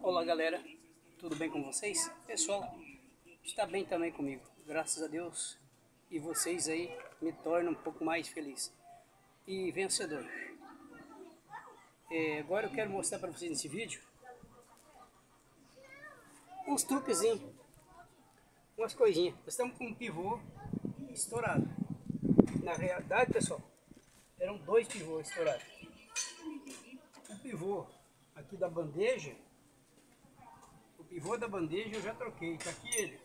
Olá galera, tudo bem com vocês? Pessoal, está bem também comigo, graças a Deus. E vocês aí me tornam um pouco mais feliz e vencedor. Agora eu quero mostrar para vocês nesse vídeo uns truquezinhos, umas coisinhas. Nós estamos com um pivô estourado. Na realidade, pessoal, eram dois pivôs estourados. O pivô aqui da bandeja, o pivô da bandeja eu já troquei, tá aqui ele.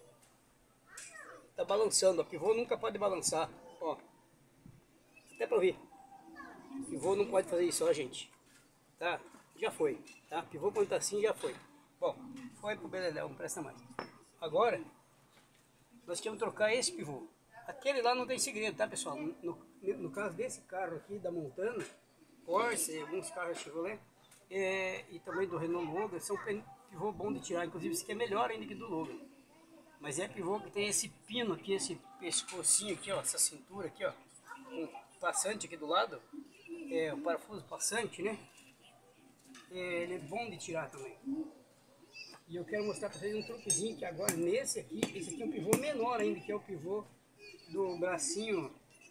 Tá balançando, o pivô nunca pode balançar, ó. Até para ouvir. O pivô não pode fazer isso, ó, gente. Tá? Já foi, tá? O pivô quando tá assim já foi. Bom, foi pro beleléu, não presta mais. Agora, nós temos que trocar esse pivô. Aquele lá não tem segredo, tá, pessoal? No caso desse carro aqui da Montana, Corsa, alguns carros Chevrolet, e também do Renault Logan, são pivô bom de tirar. Inclusive esse aqui é melhor ainda que do Logan. Mas é pivô que tem esse pino aqui, esse pescocinho aqui, ó, essa cintura aqui, ó, com passante aqui do lado, o parafuso passante, né? Ele é bom de tirar também. E eu quero mostrar para vocês um truquezinho que agora nesse aqui, esse aqui é um pivô menor ainda, que é o pivô do bracinho,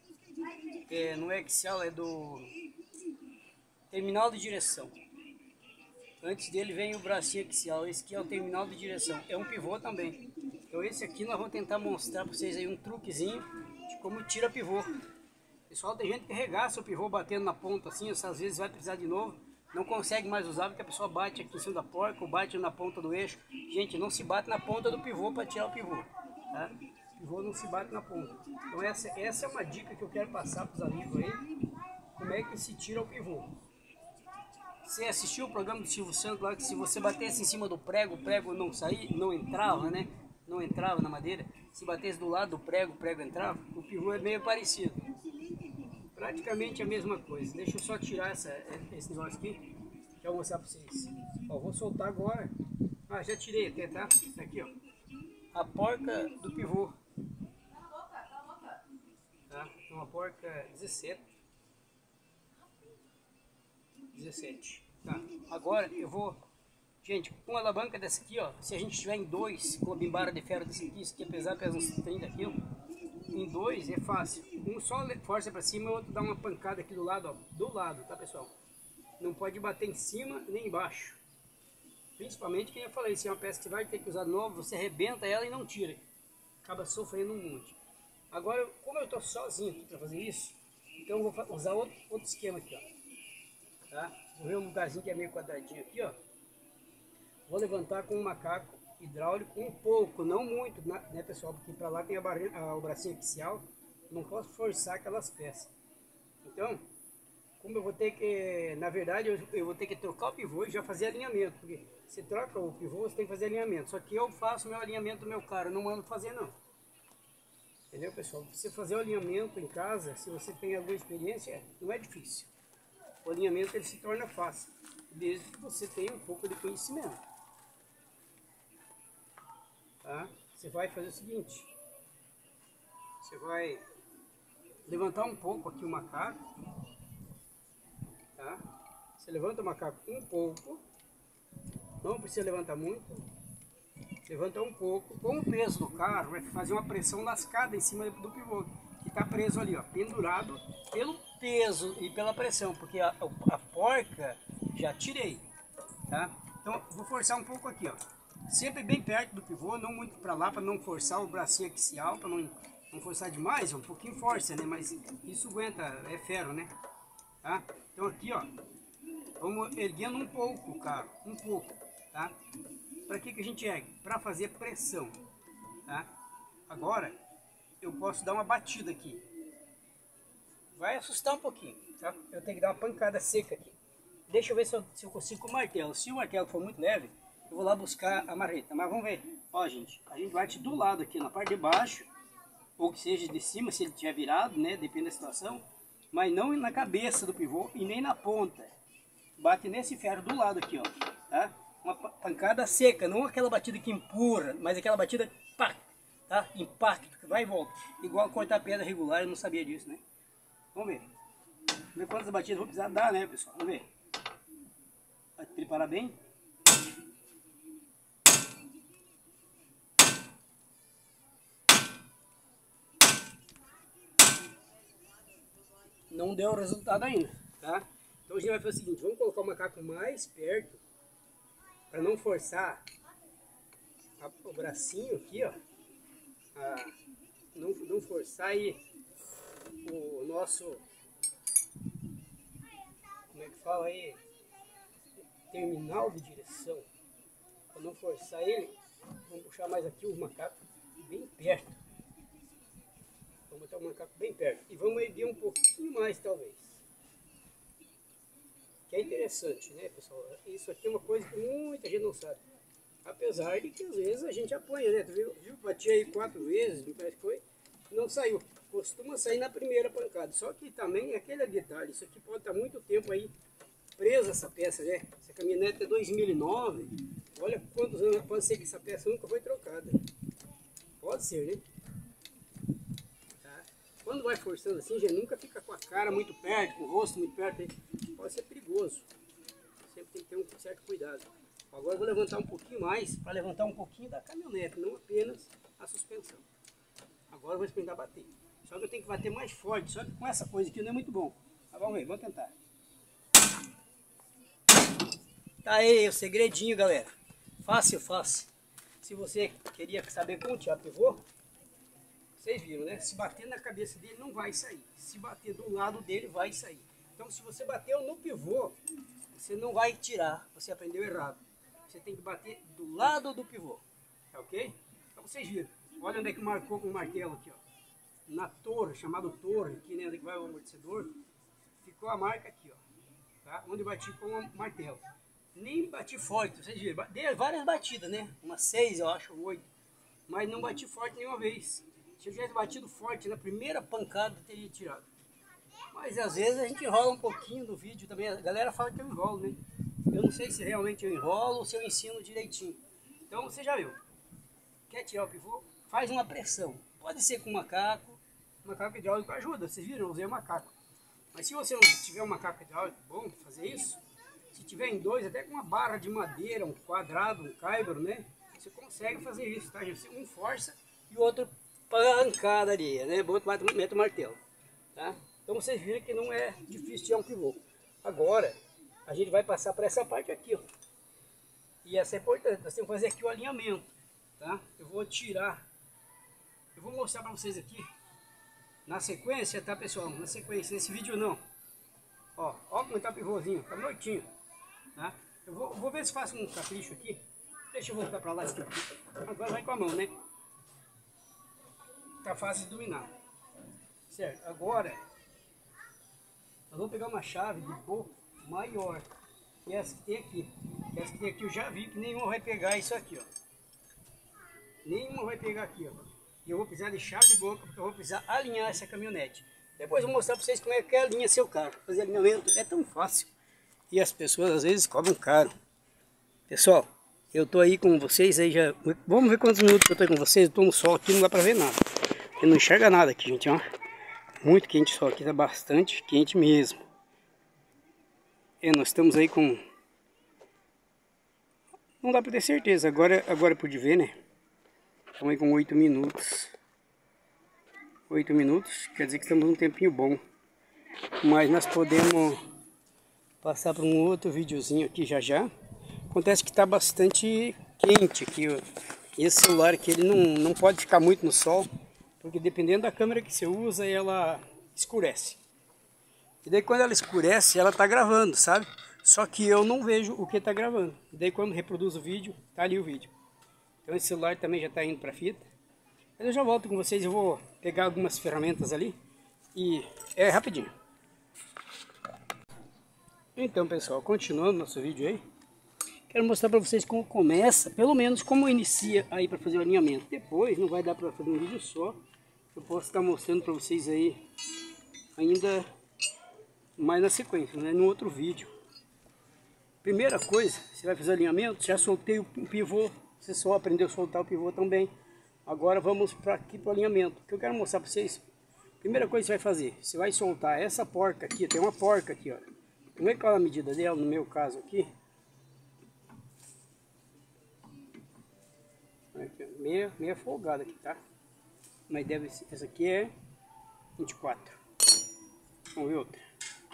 não é axial, é do terminal de direção. Antes dele vem o bracinho axial, esse aqui é o terminal de direção, é um pivô também. Então esse aqui nós vamos tentar mostrar para vocês aí um truquezinho de como tira pivô. Pessoal, tem gente que regaça o pivô batendo na ponta assim, às vezes vai precisar de novo, não consegue mais usar porque a pessoa bate aqui em cima da porca ou bate na ponta do eixo. Gente, não se bate na ponta do pivô para tirar o pivô, tá? O pivô não se bate na ponta. Então essa é uma dica que eu quero passar para os amigos aí, como é que se tira o pivô. Você assistiu o programa do Silvio Santos lá, que se você batesse em cima do prego, o prego não saía, não entrava, né? Não entrava na madeira. Se batesse do lado do prego, o prego entrava. O pivô é meio parecido. Praticamente a mesma coisa. Deixa eu só tirar esse negócio aqui, que eu vou mostrar para vocês. Ó, vou soltar agora. Ah, já tirei até, tá? Aqui, ó. A porca do pivô. Tá? Uma porca 17. Tá, agora eu vou, gente, com uma alavanca dessa aqui, ó, se a gente tiver em dois, com a bimbara de ferro desse aqui, isso aqui apesar de pesar uns 30 kg, em dois é fácil. Um só força para cima, o outro dá uma pancada aqui do lado, ó, do lado, tá, pessoal? Não pode bater em cima nem embaixo. Principalmente, que eu falei, se é uma peça que vai ter que usar de novo, você arrebenta ela e não tira. Acaba sofrendo um monte. Agora, como eu tô sozinho aqui para fazer isso, então eu vou usar outro esquema aqui, ó. Tá? Vou ver um lugarzinho que é meio quadradinho aqui, ó. Vou levantar com um macaco hidráulico um pouco, não muito, né, pessoal? Porque para lá tem o bracinho axial, não posso forçar aquelas peças. Então, como eu vou ter que, na verdade, eu vou ter que trocar o pivô e já fazer alinhamento, porque você troca o pivô, você tem que fazer alinhamento. Só que eu faço meu alinhamento do meu carro, eu não mando fazer não. Entendeu, pessoal? Você fazer o alinhamento em casa, se você tem alguma experiência, não é difícil. O alinhamento ele se torna fácil, desde que você tenha um pouco de conhecimento. Tá? Você vai fazer o seguinte, você vai levantar um pouco aqui o macaco, tá? Você levanta o macaco um pouco, não precisa levantar muito, levanta um pouco, com o peso do carro vai fazer uma pressão lascada em cima do pivô, que está preso ali, ó, pendurado pelo peso e pela pressão, porque a porca já tirei, tá? Então vou forçar um pouco aqui, ó, sempre bem perto do pivô, não muito para lá, para não forçar o bracinho axial, para não forçar demais, um pouquinho força, né? Mas isso aguenta, é ferro, né? Tá? Então aqui, ó, vamos erguendo um pouco o carro, um pouco, tá? Para que a gente ergue? Para fazer pressão, tá? Agora eu posso dar uma batida aqui. Vai assustar um pouquinho, tá? Eu tenho que dar uma pancada seca aqui. Deixa eu ver se eu consigo com o martelo. Se o martelo for muito leve, eu vou lá buscar a marreta. Mas vamos ver. Ó, gente, a gente bate do lado aqui, na parte de baixo, ou que seja de cima, se ele tiver virado, né? Depende da situação. Mas não na cabeça do pivô e nem na ponta. Bate nesse ferro do lado aqui, ó. Tá? Uma pancada seca, não aquela batida que empurra, mas aquela batida, pá, tá? Impacto, que vai e volta. Igual cortar pedra regular, eu não sabia disso, né? Vamos ver. Vamos ver quantas batidas eu vou precisar dar, né, pessoal? Vamos ver. Vai preparar bem. não deu resultado ainda, tá? Então a gente vai fazer o seguinte, vamos colocar o macaco mais perto, para não forçar o bracinho aqui, ó, não forçar aí o nosso, como é que fala aí, terminal de direção, para não forçar ele, vamos puxar mais aqui o macaco bem perto. Vamos botar o macaco bem perto e vamos erguer um pouquinho mais talvez. Que é interessante, né, pessoal? Isso aqui é uma coisa que muita gente não sabe. Apesar de que às vezes a gente apanha, né? Tu viu? Bati aí 4 vezes, me parece que foi, não saiu. Costuma sair na primeira pancada. Só que também é aquele detalhe, isso aqui pode estar muito tempo aí presa essa peça, né? Essa caminhonete é 2009. Olha quantos anos pode ser que essa peça nunca foi trocada. Pode ser, né? Tá? Quando vai forçando assim, já nunca fica com a cara muito perto, com o rosto muito perto. Pode ser perigoso. Sempre tem que ter um certo cuidado. Agora eu vou levantar um pouquinho mais, para levantar um pouquinho da caminhonete, não apenas a suspensão. Agora eu vou experimentar bater. Só que eu tenho que bater mais forte, só que com essa coisa aqui não é muito bom. Mas vamos ver, vamos tentar. Tá aí o segredinho, galera. Fácil, fácil. Se você queria saber como tirar pivô, vocês viram, né? Se bater na cabeça dele não vai sair. Se bater do lado dele vai sair. Então se você bateu no pivô, você não vai tirar, você aprendeu errado. Você tem que bater do lado do pivô, tá ok? Então vocês viram, olha onde é que marcou com o martelo aqui, ó. Na torre, chamado torre, aqui, né, onde vai o amortecedor, ficou a marca aqui, ó, tá? Onde bati com o martelo. Nem bati forte, vocês viram, dei várias batidas, né? Umas 6, eu acho, 8. Mas não bati forte nenhuma vez. Se eu tivesse batido forte na primeira pancada, eu teria tirado. Mas às vezes a gente enrola um pouquinho do vídeo também. A galera fala que eu enrolo, né? Eu não sei se realmente eu enrolo ou se eu ensino direitinho. Então você já viu. Quer tirar o pivô? Faz uma pressão. Pode ser com macaco. Macaco hidráulico ajuda. Vocês viram? Eu usei o macaco. Mas se você não tiver um macaco hidráulico bom para fazer isso, se tiver em 2, até com uma barra de madeira, um quadrado, um caibro, né? Você consegue fazer isso, tá? Um força e o outro pancada ali, né? O outro mete o martelo, tá? Então vocês viram que não é difícil tirar um pivô. Agora, a gente vai passar para essa parte aqui, ó. E essa é importante, nós temos que fazer aqui o alinhamento, tá? Eu vou tirar, eu vou mostrar para vocês aqui, na sequência, tá pessoal? Na sequência, nesse vídeo não. Ó como tá o pivôzinho, tá mortinho, tá? Eu vou ver se faço um capricho aqui. Deixa eu voltar para lá, aqui. Agora vai com a mão, né? Tá fácil de dominar. Certo, agora nós vamos pegar uma chave de boca maior que essa que tem aqui. Essa que tem aqui eu já vi que nenhuma vai pegar isso aqui, ó. Nenhuma vai pegar aqui, ó. E eu vou precisar de chave de boca porque eu vou precisar alinhar essa caminhonete. Depois eu vou mostrar para vocês como é que alinha seu carro. Fazer alinhamento é tão fácil e as pessoas às vezes cobram caro. Pessoal, eu tô aí com vocês aí já. Vamos ver quantos minutos eu tô aí com vocês. Eu tô no sol aqui, não dá para ver nada. Eu não enxerga nada aqui, gente, ó. Muito quente o sol aqui, tá bastante quente mesmo. Nós estamos aí com... Não dá para ter certeza, agora pude ver, né? Estamos aí com 8 minutos. 8 minutos, quer dizer que estamos num tempinho bom. Mas nós podemos passar para um outro videozinho aqui já já. Acontece que está bastante quente aqui, ó. Esse celular aqui, ele não pode ficar muito no sol, porque dependendo da câmera que você usa, ela escurece. E daí quando ela escurece, ela está gravando, sabe? Só que eu não vejo o que está gravando. E daí quando reproduz o vídeo, tá ali o vídeo. Então esse celular também já está indo para fita. Mas eu já volto com vocês, eu vou pegar algumas ferramentas ali. E é rapidinho. Então pessoal, continuando nosso vídeo aí. Quero mostrar para vocês como começa, pelo menos como inicia aí para fazer o alinhamento. Depois não vai dar para fazer um vídeo só. Eu posso estar mostrando para vocês aí ainda mais na sequência, né? No outro vídeo. Primeira coisa, você vai fazer alinhamento, já soltei o pivô, você só aprendeu a soltar o pivô também. Agora vamos para aqui para o alinhamento. O que eu quero mostrar para vocês, primeira coisa que você vai fazer, você vai soltar essa porca aqui, tem uma porca aqui, ó. Como é que é a medida dela, no meu caso aqui? Aqui, meia folgada aqui, tá? Mas deve ser, essa aqui é 24. Vamos ver outra.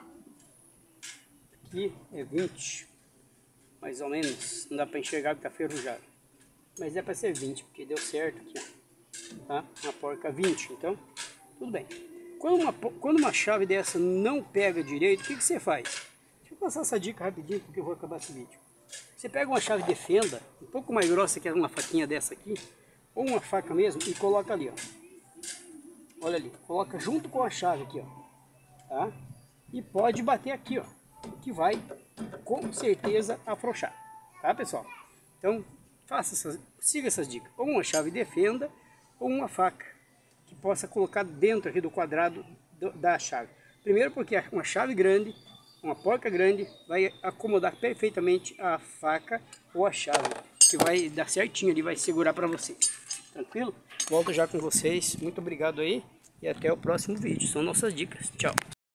Aqui é 20, mais ou menos. Não dá para enxergar porque tá ferrujado. Mas é para ser 20, porque deu certo aqui, ó. Tá? Uma porca 20, então tudo bem. Quando uma chave dessa não pega direito, o que você faz? Deixa eu passar essa dica rapidinho, porque eu vou acabar esse vídeo. Você pega uma chave de fenda, um pouco mais grossa que uma faquinha dessa aqui, ou uma faca mesmo, e coloca ali, ó. Olha ali, coloca junto com a chave aqui, ó. Tá? E pode bater aqui, ó, que vai com certeza afrouxar, tá, pessoal? Então, siga essas dicas. Ou uma chave de fenda, ou uma faca que possa colocar dentro aqui do quadrado da chave. Primeiro porque uma chave grande, uma porca grande, vai acomodar perfeitamente a faca ou a chave, que vai dar certinho ali, vai segurar para você. Tranquilo? Volto já com vocês. Muito obrigado aí e até o próximo vídeo. São nossas dicas. Tchau.